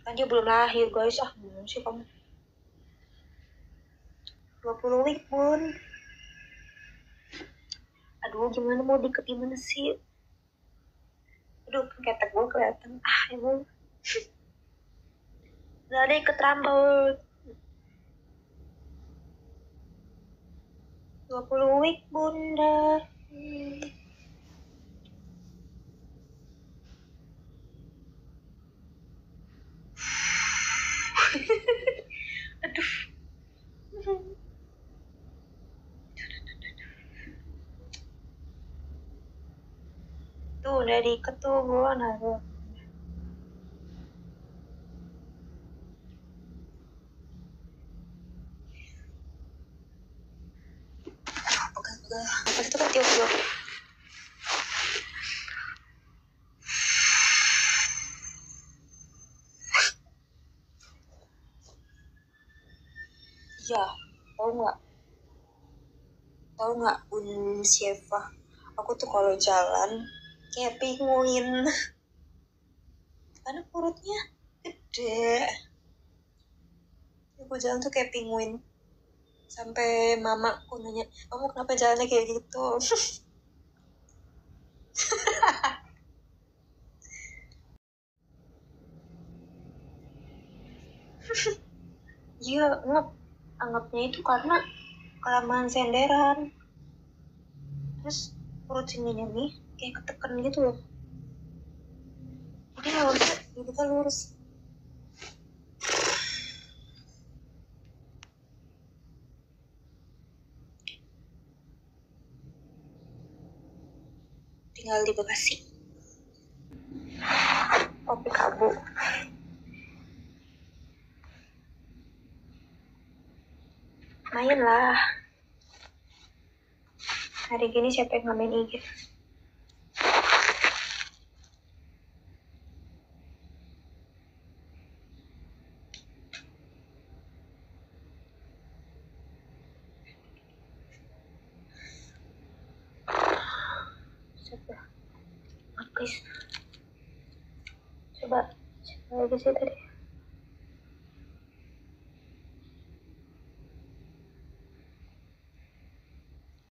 Kan dia belum lahir guys. Gimana sih kamu? 20 week bun. Aduh gimana mau diikat gimana sih? Aduh ketek gue kelihatan. Emang gak ada ikat rambut. 20 week bunda. Aduh. Tuh udah diikat tuh gue naruh. Apa itu kan tiup-tiup. Ya, tahu nggak Bun Syifa, aku tuh kalau jalan kayak pinguin karena perutnya gede. Aku jalan tuh kayak pinguin sampai mamaku nanya, kamu kenapa jalannya kayak gitu? Iya, anggapnya itu karena kelamaan senderan. Terus perut sininya nih kayak ketekan gitu loh. Jadi harusnya duduknya lurus. Tinggal di Bekasi. Kopi Kabu. Main lah. Hari gini siapa yang ngamen IG? Siapa? Please. Coba lagi sih tadi.